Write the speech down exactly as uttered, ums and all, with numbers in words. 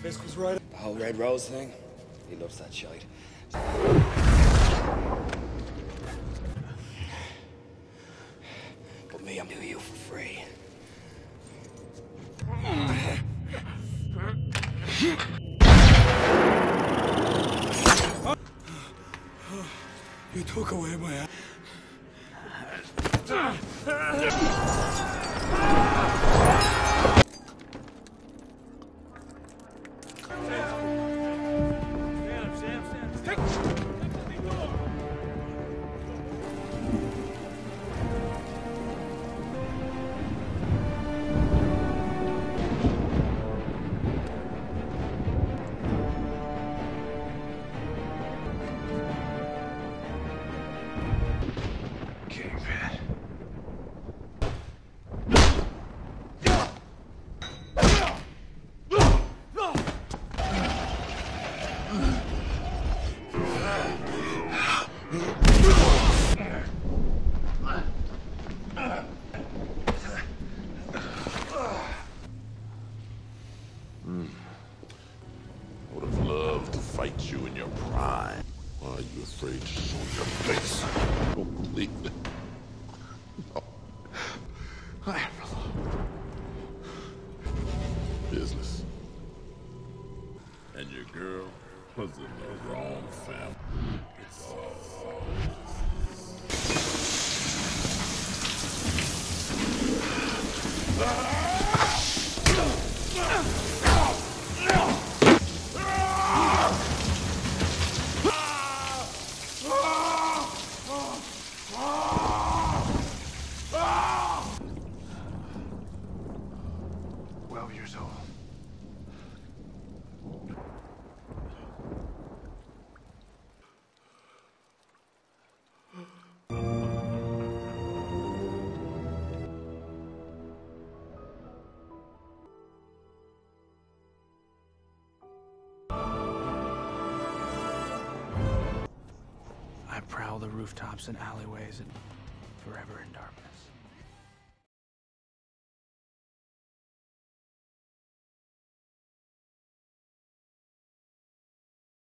Fisk was right. The whole Red Rose thing, he loves that shite. But me, I'm doing you for free. You took away my... Kingpin. Mm. I would have loved to fight you in your prime. Why are you afraid to show your face? I don't believe it. No. I am business. And your girl was in the wrong family. It's all. Twelve years old. I prowl the rooftops and alleyways and forever in darkness.